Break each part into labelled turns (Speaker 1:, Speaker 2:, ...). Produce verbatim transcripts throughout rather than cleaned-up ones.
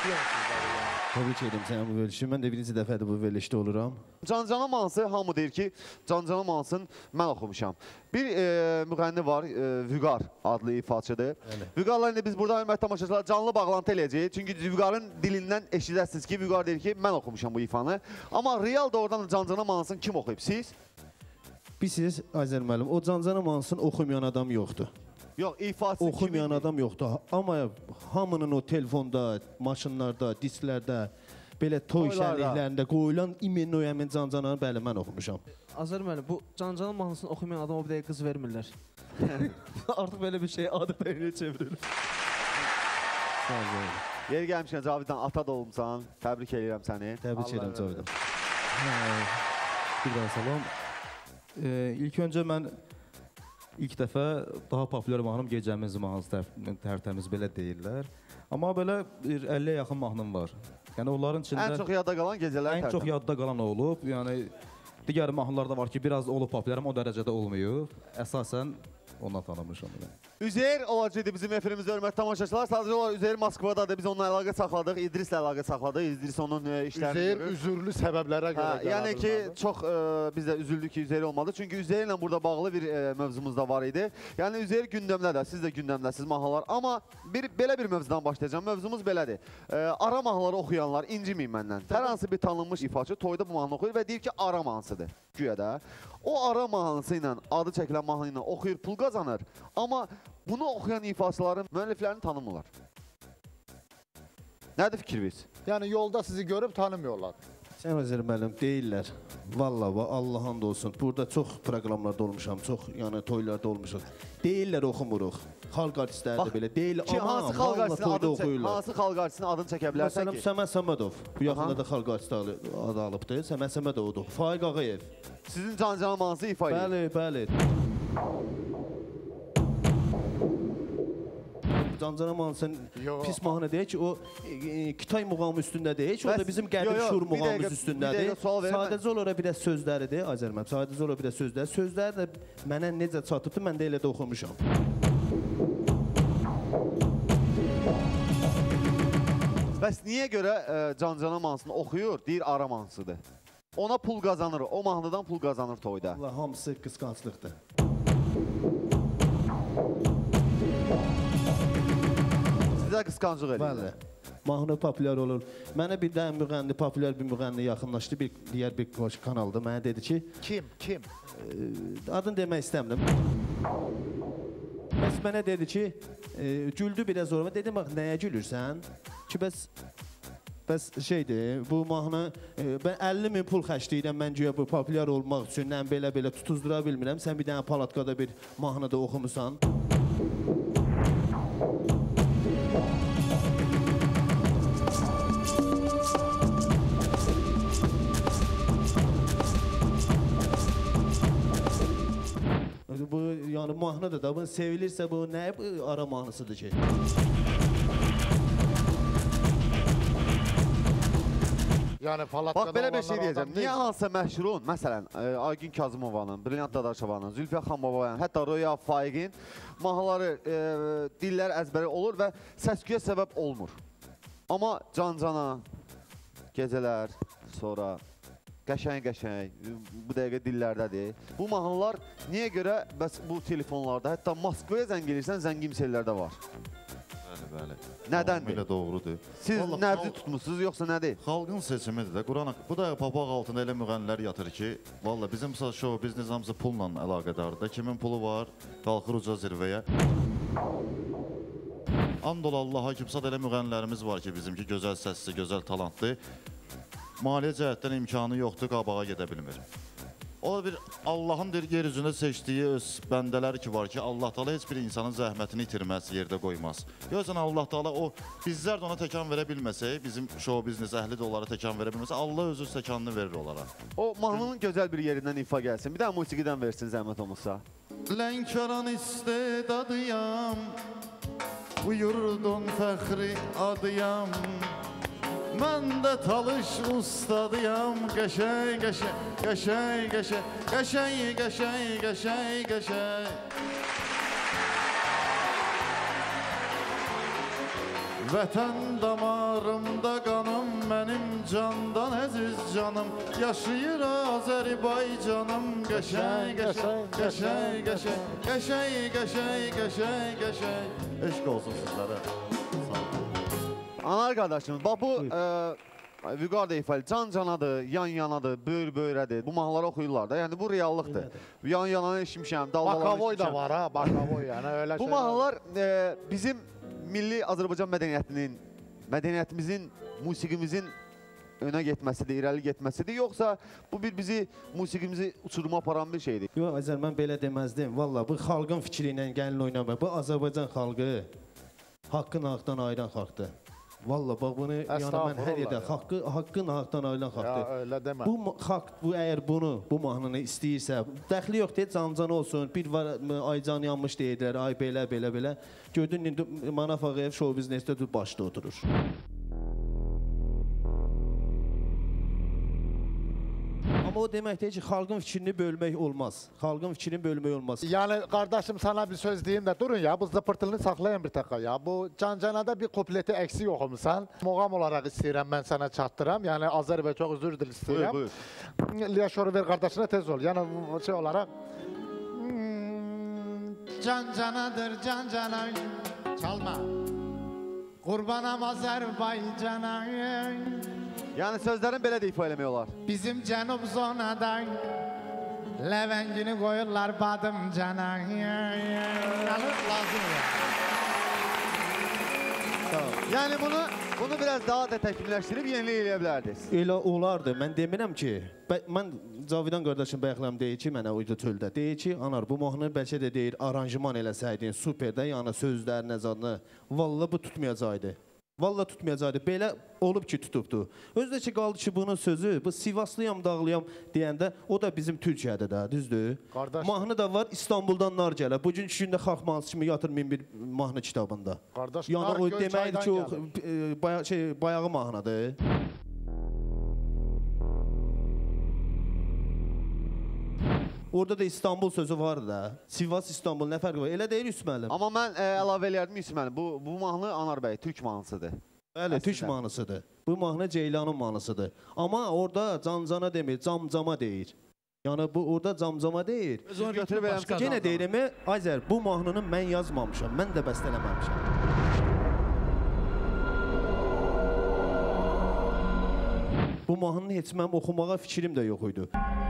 Speaker 1: Çempiyon sizləri ya.
Speaker 2: Təbrik edirəm səni bu verilişi. Mən də birinci dəfədir bu verilişdə oluram.
Speaker 3: Cancana Mansı, hamı deyir ki, Cancana Mansın mən oxumuşam. Bir e, müğənni var, e, Vüqar adlı ifaçıdır. Vüqarla indi biz burada hörmətli tamaşaçılar canlı bağlantı eləyəcəyik. Çünki Vüqarın dilindən eşidəsiniz ki, Vüqar deyir ki, mən oxumuşam bu ifanı. Amma real da oradan Cancana Mansın kim oxuyub? Siz?
Speaker 2: Bilirsiniz, Azər müəllim, o Cancana Mansın oxumayan adam yoxdur.
Speaker 3: Yox, ifası
Speaker 2: oxumayan adam yoxdur. Amma hamının o telefonda, maşınlarda, disklərdə, belə toy şənliklərində qoyulan imen o həmin Cancananı bəli mən oxumuşam.
Speaker 4: Azər müəllim, bu Cancana mahnısını oxumayan adama bir dəqiqə qız vermirlər. Artıq belə bir şey adət-ənənəyə çevrilir.
Speaker 2: Sağ olun.
Speaker 3: Yeri gəlmişkən Caviddən ata da olmuşsan. Təbrik edirəm səni.
Speaker 2: Təbrik edirəm Caviddən.
Speaker 5: Bir daha salam. Ee, ilk öncə mən ilk dəfə daha populyar mahnım Gecəmiz mahnısı tərtəmiz belə deyirlər. Amma belə əlliyə yaxın mahnım var. Yəni onların içində
Speaker 3: ən çox yadda qalan gecələr
Speaker 5: ən çox yadda qalan olub. Yəni digər mahnılar da var ki, biraz olub populyar, amma o dərəcədə olmuyor. Əsasən ondan tanımışam mən.
Speaker 3: Üzeyir olacaqdı bizim efirimizdə hörmətli tamaşaçılar. Sadəcə olaraq Üzeyir Moskvadadır. Biz onunla əlaqə saxladıq. İdrislə əlaqə saxladıq. İdris onun e, işlərini
Speaker 1: Üzeyir üzürlü səbəblərə görə
Speaker 3: hə, yəni ki, çox e, biz də üzüldük ki, Üzeyir olmadı. Çünki Üzeyirlə burada bağlı bir e, mövzumuz da var idi. Yəni Üzeyir gündəmdədir. Siz də gündəmdəsiz mahnılar. Amma bir belə bir mövzudan başlayacağım. Mövzumuz belədir. E, ara mahnıları oxuyanlar inciməyin məndən. Hər hansı bir tanınmış ifaçı toyda bu mahnı oxuyur və deyir ki, ara mahnısıdır. Güya da. O ara mahnısı ilə, adı çəkilən mahnı ilə oxuyur, pul qazanır. Amma bunu oxuyan ifaçıların müəlliflərini tanımırlar. Nədir fikriniz?
Speaker 1: Yəni yolda sizi görüb tanımıyorlar.
Speaker 2: Sən Azər müəllim deyirlər. Vallahi Allah'ın da olsun. Burada çox proqramlarda olmuşam, çox yəni toylarda olmuşam. Deyirlər oxumuruq. Xalq artistləri də belə deyil.
Speaker 3: Ki,
Speaker 2: amma
Speaker 3: hansı xalq artistinin adını
Speaker 2: oxuyurlar.
Speaker 3: Hansı xalq artistinin adını çəkə bilərsən ki?
Speaker 2: Məsələn, Səməd Səmədov. Bu yaxında da xalq artisti adı alıbdı. Səməd Səmədovdur. Faiq Ağayev.
Speaker 3: Sizin Cancana mahnısı ifa edir.
Speaker 2: Bəli, bəli. Cancana mahnısının pis mahnı deyək ki, o e, Kitay muğamı üstündə deyək, o da bizim Qədim Şur muğamımız üstündədir. Sadəcə olaraq bir də sözləridir, Azər müəllim. Sadəcə olaraq bir də sözləri. Sözləri də mənə necə çatıbdı, mən də elə də oxumuşam.
Speaker 3: Bəs niyə görə e, Cancana mahnısını oxuyur, deyir ara mahnısıdır? Ona pul qazanır, o mahnıdan pul qazanır toyda.
Speaker 2: Allah, hamısı qısqanclıqdır.
Speaker 3: Sizə qısqanclıq edir.
Speaker 2: Bəli. Mahnı populyar olur. Mənə bir də müğənni, populyar bir müğənni yaxınlaşdı, bir digər bir kanalda. Mənə dedi ki...
Speaker 1: Kim, kim?
Speaker 2: E, adını demək istəmirəm. Bəs mənə dedi ki, e, güldü biraz orama. Dedim, bax, nəyə gülürsən? Ki, bəs... Bəs şeydir, bu mahnı, e, mən əlli min pul xərcləyirəm, mən güya bu populyar olmaq üçün, mən belə-belə tutuzdura bilmirəm. Sən bir dənə palatkada bir mahnı da oxumusan. Bu, yəni mahnıdır da, bunu sevilirsə bu nə ara mahnısıdır ki?
Speaker 1: Yəni
Speaker 3: Bax, belə bir şey deyəcəm. Niyə hansısa məşhurun, məsələn, e, Aygün Kazımovanın, Brilliant Dadaşovanın, Zülfiyə Xanbabayanın, hətta Röya Faiqin mahnıları, e, dillər əzbəri olur və səs-küyə səbəb olmur. Amma Cancana, Gecələr, sonra qəşəng-qəşəng, bu dəqiqə dillərdədir. Bu mahnılar niyə görə bəs bu telefonlarda, hətta Moskvaya zəng gelirsən, zəngimsellərdə var.
Speaker 6: Bəli, bəli.
Speaker 3: Nədəndir?
Speaker 6: Elə doğrudur.
Speaker 3: Siz nəbzi tutmuşsunuz, yoxsa nədir?
Speaker 6: Xalqın seçimidir də. Quran, bu da papaq altında elə müğənnilər yatır ki, valla bizim show biznes hamısı pulla əlaqədardır. Kimin pulu var, qalxır uca zirvəyə. And ol Allaha ki, elə müğənnilərimiz var ki, bizimki gözəl səsli, gözəl talantlı. Maliyyə cəhətdən imkanı yoxdur, qabağa gedə bilmir. O bir Allahın yer üzündə seçdiyi öz bəndələri ki var ki, Allah Taala heç bir insanın zəhmətini itirməz, yerdə qoymaz. Görürsən Allah Taala o bizlər də ona təkan verə bilməsək, bizim show biznes əhli də onlara təkan verə bilməsək, Allah özü təkanını verir onlara.
Speaker 3: O mahnının gözəl bir yerindən ifa gəlsin. Bir də musiqidən versin zəhmət olmasa.
Speaker 6: Lənkəran istedadıyam, bu yurdun fəxri adıyam. Mən də talış ustadıyam, qəşəy, qəşəy, qəşəy, qəşəy, qəşəy, qəşəy, qəşəy, qəşəy. Vətən damarımda qanım, mənim candan əziz canım, yaşayır Azərbaycanım, qəşəng, qəşəng, qəşəng, qəşəng, qəşəng, qəşəng, qəşəng, qəşəng. Eşq olsun sizlərə. Sağ olun.
Speaker 3: Anar qardaşım, bax bu e, Vüqar da ifadə, can canadır, yan yanadır, böyür böyrədir. Bu mahnıları oxuyurlar da. Yəni bu reallıqdır. Yan yananı eşmişəm, daldalanı
Speaker 1: Bakavoy da var ha, bakavoy yani öyle
Speaker 3: Bu
Speaker 1: şeyler.
Speaker 3: mahnılar e, bizim milli Azərbaycan mədəniyyətinin, mədəniyyətimizin, musiqimizin önə getməsidir, irəli getməsidir. Yoxsa bu bir bizi, musiqimizi uçuruma aparan bir şeydir.
Speaker 2: Yox, Azər, mən belə deməzdim. Valla bu xalqın fikri ilə gəlin oynamır. Bu Azərbaycan xalqı haqqın haqdan ayıran xalqdır. Valla bax bunu yəni mən hər yerdə haqqı, haqqın haqdan ayıran xalqdır.
Speaker 1: Ya öyle deme.
Speaker 2: Bu xalq, bu əgər bunu, bu mahnını istəyirsə, dəxli yox deyir, cancan olsun, bir var, aycan yanmış deyirlər, ay belə, belə, belə. Gördün, indi Manaf Ağayev show biznesdə başda oturur. Amma o demək deyir ki, xalqın fikrini bölmək olmaz. Xalqın fikrini bölmək olmaz.
Speaker 1: Yani kardeşim sana bir söz diyeyim de durun ya, bu zıpırtılını saklayın bir dakika ya. Bu Cancana'da bir kupleti eksik okumuşsan. Muğam olarak istəyirəm ben sana çattıram. Yani Azər Bey çok özür dilerim istəyirəm.
Speaker 3: Buyur, buyur.
Speaker 1: Liyaşoru ver kardeşine tez ol. Yani bu şey olarak. Hmm, Cancanadır cancana çalma. Kurbanam Azerbaycan'a.
Speaker 3: Yəni sözlərin belə də ifa eləmək olar.
Speaker 1: Bizim Cənub zonadan Levengini koyurlar badım cana. Lazım ya.
Speaker 3: Yəni bunu bunu biraz daha da təkmilləşdirib yenilik eləyə bilərdiniz.
Speaker 2: Elə olardı. Mən demirəm ki, bə, mən Cavidan qardaşım bayaqlam deyir ki, mənə uydu çöldə. Deyir ki, anar bu mahnını bəlkə də deyir, aranjman eləsəydin, super də, yəni sözlər, nəzarını. Vallahi bu tutmayacaqdı. Vallahi tutmayacaqdı. Belə olub ki, tutubdu. Özdə ki, qaldı ki, bunun sözü, bu Sivaslıyam, dağlıyam deyəndə, o da bizim Türkiyədə də, düzdür?
Speaker 1: Qardaş.
Speaker 2: Mahnı da var, İstanbuldan nar gələ. Bugün gündə xalq mahnısı kimi yatırmayın bir mahnı kitabında.
Speaker 1: Qardaş,
Speaker 2: Yəni
Speaker 1: nar
Speaker 2: o
Speaker 1: göl
Speaker 2: deməkdir ki, o
Speaker 1: çaydan
Speaker 2: e, baya, şey, bayağı mahnıdır. Orada da İstanbul sözü var da. Sivas, İstanbul nə fərqi var? Elə deyil Yusuf müəllim.
Speaker 3: Amma mən e, əlavə eləyərdim Yusuf müəllim. Bu, bu mahnı Anar bəy, türk mahnısıdır.
Speaker 2: Bəli, türk mahnısıdır. Bu mahnı Ceylanın mahnısıdır. Amma orada cancana demir, camcama deyir. Yəni bu orada camcama deyir.
Speaker 3: Siz götürüb eləmişsiniz.
Speaker 2: Yenə deyirəm, Azər, bu mahnını mən yazmamışam, mən də bəstələməmişəm. Bu mahnını heç mənim oxumağa fikrim də yox idi.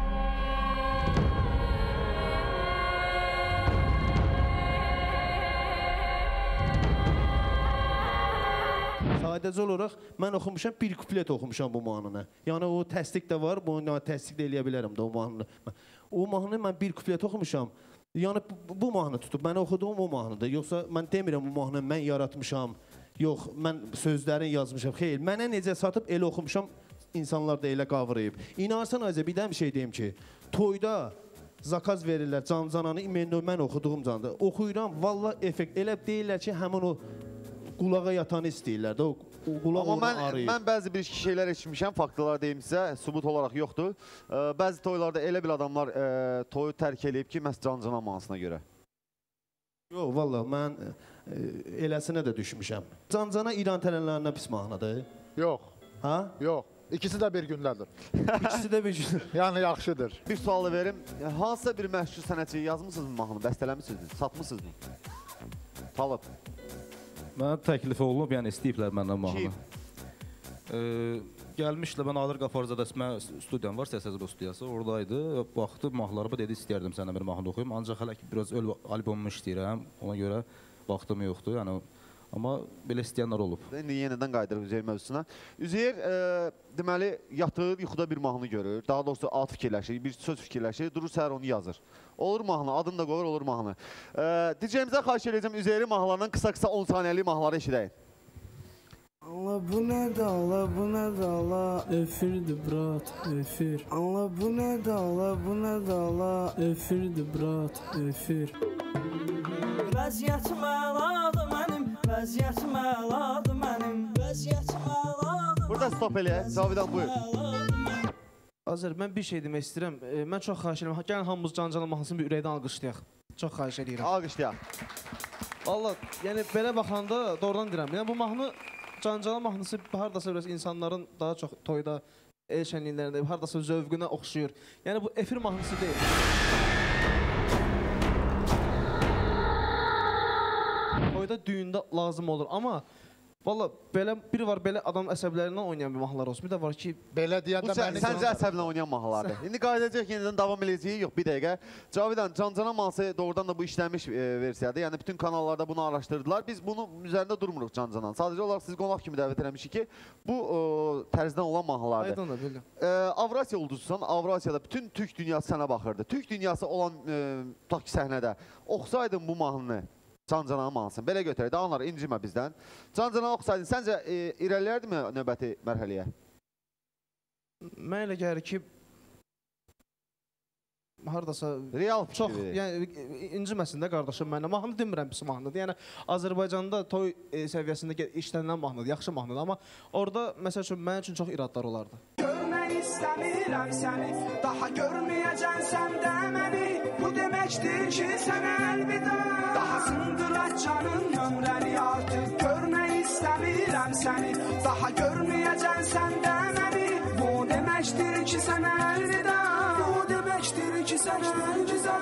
Speaker 2: Sadəcə olaraq mən oxumuşam, bir kuplet oxumuşam bu mahnını. Yəni o təsdiq də var, bunu təsdiq də eləyə bilərəm də o mahnını. O mahnını mən bir kuplet oxumuşam. Yəni bu, bu mahnı tutub, mən oxuduğum o mahnıdır. Yoxsa mən demirəm bu mahnını mən yaratmışam. Yox, mən sözlərini yazmışam. Xeyr, mənə necə satıb elə oxumuşam, insanlar da elə qavrayıb. İnanırsan Azə, bir də bir şey deyim ki, toyda zakaz verirlər, cancananı, mən oxuduğum canda. Oxuyuram, valla effekt. Elə deyirlər ki, həmin o qulağa yatanı istəyirlər də, o qulaq
Speaker 3: Amma
Speaker 2: onu
Speaker 3: mən,
Speaker 2: arayır.
Speaker 3: mən bəzi bir şeylər eşitmişəm, faktalar deyim sizə, sübut olaraq yoxdur. E, bəzi toylarda elə bir adamlar e, toyu tərk eləyib ki, məhz cancana mahnısına görə.
Speaker 2: Yox, valla mən e, eləsinə də düşmüşəm. Cancana İran tənənlərindən pis mahnıdır.
Speaker 1: Yok,
Speaker 2: Ha?
Speaker 1: yok. İkisi de bir gündedir.
Speaker 2: İkisi də bir gün.
Speaker 1: Yani yaxşıdır.
Speaker 3: Bir sualı verim. E, hansısa bir məşhur sənətçi yazmısınız mı mahnını, bəstələmişsiniz, satmışsınız mı? Talib.
Speaker 5: Mənə təklif olunub, yəni istəyiblər məndən mahnı.
Speaker 3: Kim?
Speaker 5: Ee, gəlmişlər, mən Adır Qafarzada studiyam var, Səs Əzbə studiyası, oradaydı. Baxdı mahnılarıma, dedi istəyərdim sənə bir mahnı oxuyum. Ancaq hələ ki, biraz öl albomumu işləyirəm, ona görə vaxtım yoxdur. Yəni, amma belə istəyənlər olub.
Speaker 3: İndi yenidən qayıdırıq Üzeyir mövzusuna. Üzeyir, e, deməli, yatır, yuxuda bir mahnı görür. Daha doğrusu ad fikirləşir, bir söz fikirləşir, durur səhər onu yazır. Olur mahnı, adını da qoyur, olur mahnı. E, Diyeceğimizə xahiş edəcəm, Üzeyir'in mahnılarından qısa-qısa on saniyəlik mahnıları eşidəyin.
Speaker 7: Allah bu nədir, Allah bu nədir, Allah Efirdir, brat, efir Allah bu nədir, Allah bu nədir, Allah Efirdir, brat, efir Vəziyyətim əladır mənim, vəziyyətim əladır mənim Vəziyyətim əladır.
Speaker 3: Burada stop eləyə, Cavidan buyur.
Speaker 4: Azər, mən bir şey demək istəyirəm. E, mən çox xahiş edirəm. Gəlin hamımız Cancana mahnısını bir ürəkdən alqışlayaq. Çox xahiş edirəm.
Speaker 3: Alqışlayaq.
Speaker 4: Valla, yəni belə baxanda doğrudan deyirəm. Yəni bu mahnı Cancana mahnısı hardasa biraz insanların daha çox toyda, el şənliklərində, hardasa zövqünə oxşuyur. Yəni bu efir mahnısı deyil. Toyda, düyündə lazım olur. Amma valla belə bir var belə adam əsəblərindən oynayan bir mahnılar olsun. Bir də var ki,
Speaker 1: belə deyəndə
Speaker 3: məni səncə əsəblə oynayan mahnılardır. İndi qayıdacaq yenidən davam edəcəyik. Yox, bir dəqiqə. Cavidan, Cancana mahnısı doğrudan da bu işlənmiş e, versiyadır. Yəni bütün kanallarda bunu araşdırdılar. Biz bunu üzərində durmuruq Cancanan. Sadəcə olaraq siz qonaq kimi dəvət eləmişik ki, bu o, tərzdən olan mahnılardır.
Speaker 4: Aydın da bildim.
Speaker 3: E, Avrasiya ulduzusan, Avrasiyada bütün Türk dünyası sənə baxırdı. Türk dünyası olan e, tutaq ki, səhnədə oxusaydın bu mahnını, Cancananın mahnısını, belə götürək, dağınlar incimə bizdən. Cancanan oxusaydın, səncə e, irəliləyərdimi növbəti mərhələyə?
Speaker 4: Mən elə gəlir ki, hardasa
Speaker 3: real
Speaker 4: çox, yəni inciməsin də qardaşım mənə. Mahnı demirəm pis mahnıdır. Yəni Azərbaycanda toy e, səviyyəsində işlənilən mahnıdır, yaxşı mahnıdır. Amma orada məsəl üçün mənim üçün çox iradlar olardı.
Speaker 8: Görmək istəmirəm səni, daha görməyəcəksən də məni. Bu deməkdir ki, sənə əlvida. Daha sındırar canın ömrəni artıq. Görmək istəmirəm səni, daha görməyəcəksən də məni. Bu deməkdir ki, sənə əlvida. Bu deməkdir ki, sənə əlvida.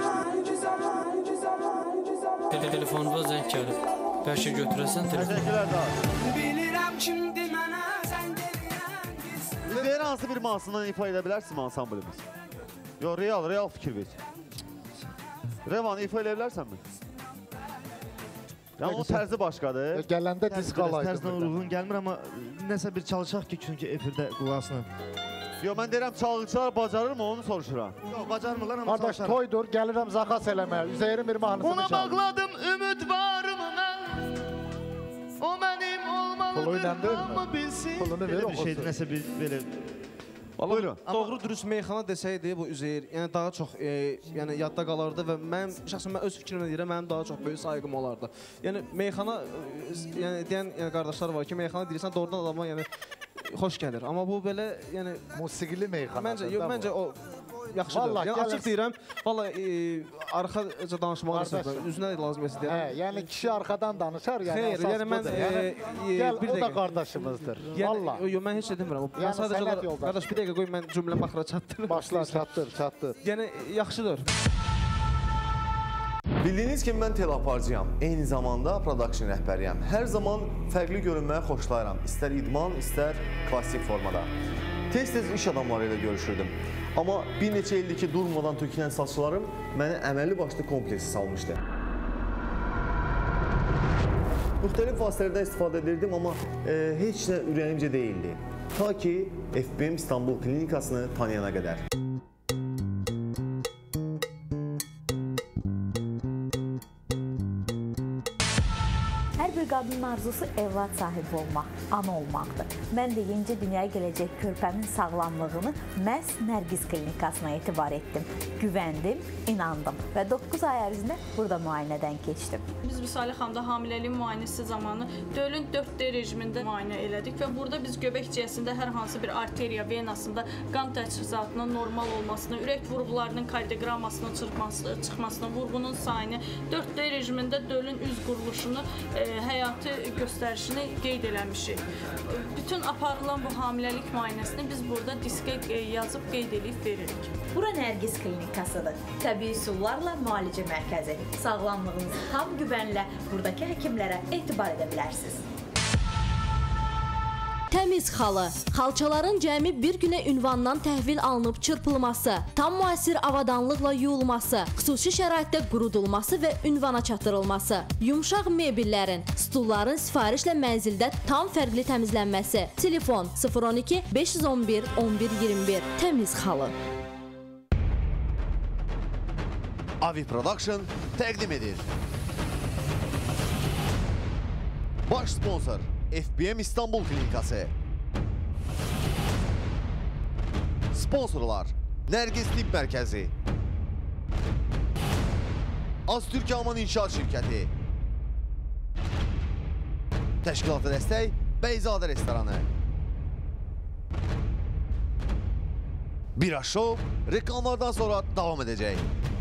Speaker 9: Telefonuma zəng gəlib. Bəlkə götürəsən telefonu.
Speaker 3: Təşəkkürlər daha.
Speaker 8: Bilirəm kimdir mənə zəng eləyən.
Speaker 3: Üzeyir hansı bir mahnısından ifa edə bilərsiniz ansamblimiz? Yo, real, real fikir ver. Revanı ifa edə bilərsənmi? Yəni o tərzi başqadır.
Speaker 1: Gələndə disk alaydı.
Speaker 10: Tərzdən uyğun gəlmir, amma nəsə bir çalışaq ki, çünki efirdə qulaqsın.
Speaker 3: Yo, mən deyirəm çalğıçılar bacarır mı, onu soruşuram.
Speaker 10: Yox, bacarmırlar, amma
Speaker 1: çalışarım. Qardaş, toydur, gəlirəm zakas eləməyə. Üzeyrin bir mahnısını çal.
Speaker 9: Ona bağladım ümid varımı mən. O mənim olmalıdır, amma bilsin.
Speaker 1: Pulunu ver,
Speaker 10: bir şeydir, nəsə bir belə...
Speaker 4: Buyurun. Doğru dürüst meyxana desəydi bu Üzeyir, yəni daha çox e, yəni yadda qalardı və mən şəxsən mən öz fikrimlə deyirəm, mənim daha çox böyük sayğım olardı. Yəni meyxana e, yəni deyən yəni qardaşlar var ki, meyxana deyirsən doğrudan adama yəni xoş gəlir. Amma bu belə yəni
Speaker 1: musiqili meyxana.
Speaker 4: Məncə yox, məncə o yaxşıdır.
Speaker 1: Vallahi,
Speaker 4: yəni açıq deyirəm. Vallahi e, arxaca danışmağa istəyirəm. Üzünə lazım isə deyirəm.
Speaker 1: Hə, yəni kişi arxadan danışar, yəni
Speaker 4: Xeyr,
Speaker 1: əsas
Speaker 4: yəni mən
Speaker 1: budur.
Speaker 4: e,
Speaker 1: Yəni, gəl,
Speaker 4: bir
Speaker 1: o da
Speaker 4: dəqiqə.
Speaker 1: qardaşımızdır.
Speaker 4: Vallahi. Yəni, yox, mən heç də demirəm.
Speaker 1: Yəni,
Speaker 4: mən sadəcə
Speaker 1: sənət
Speaker 4: olaraq
Speaker 1: yoldaşı.
Speaker 4: qardaş bir dəqiqə qoy mən cümlə baxıra çatdırım.
Speaker 1: Başla, çatdır, çatdır.
Speaker 4: Yəni yaxşıdır.
Speaker 11: Bildiyiniz kimi mən teleaparcıyam, eyni zamanda production rəhbəriyəm. Hər zaman fərqli görünməyə xoşlayıram, istər idman, istər klassik formada. Tez-tez iş adamları ilə görüşürdüm. Amma bir neçə ildir ki, durmadan tökülən saçlarım məni əməlli başlı kompleksi salmışdı. Müxtəlif vasitələrdən istifadə edirdim, amma e, heç nə ürəyimcə deyildi. Ta ki, F B M İstanbul klinikasını tanıyana qədər.
Speaker 12: Hər bir qadının arzusu evlad sahibi olmaq, ana olmaqdır. Mən də yenicə dünyaya gələcək körpəmin sağlamlığını məhz Nərgiz klinikasına etibar etdim. Güvəndim, inandım və doqquz ay ərzində burada müayinədən keçdim.
Speaker 13: Biz Vüsalə xanımda hamiləlik müayinəsi zamanı dölün dörd D rejimində müayinə elədik və burada biz göbək ciyəsində hər hansı bir arteriya, venasında qan təchizatının normal olmasını, ürək vurğularının kardioqrammasının çıxmasını, vurğunun sayını, dörd D rejimində dölün üz quruluşunu, e, həyatı göstərişini qeyd eləmişik. Bütün aparılan bu hamiləlik müayinəsini biz burada diskə yazıb qeyd edib veririk.
Speaker 12: Bura Nərgiz klinikasıdır. Təbii üsullarla müalicə mərkəzi. Sağlamlığınızı tam güvənlə buradakı həkimlərə etibar edə bilərsiniz.
Speaker 14: Təmiz xalı. Xalçaların cəmi bir günə ünvandan təhvil alınıb çırpılması, tam müasir avadanlıqla yuyulması, xüsusi şəraitdə qurudulması və ünvana çatdırılması, yumşaq mebellərin, stulların sifarişlə mənzildə tam fərqli təmizlənməsi. Telefon sıfır on iki beş yüz on bir on bir iyirmi bir. Təmiz xalı.
Speaker 3: Avi Production təqdim edir. Baş sponsor F B M İstanbul Klinikası. Sponsorlar Nərgiz Tibb Mərkəzi, Aztürk Aman İnşaat Şirkəti, Təşkilatı dəstək Bəyzadə Restoranı, Bira Show reklamlardan sonra davam edəcək.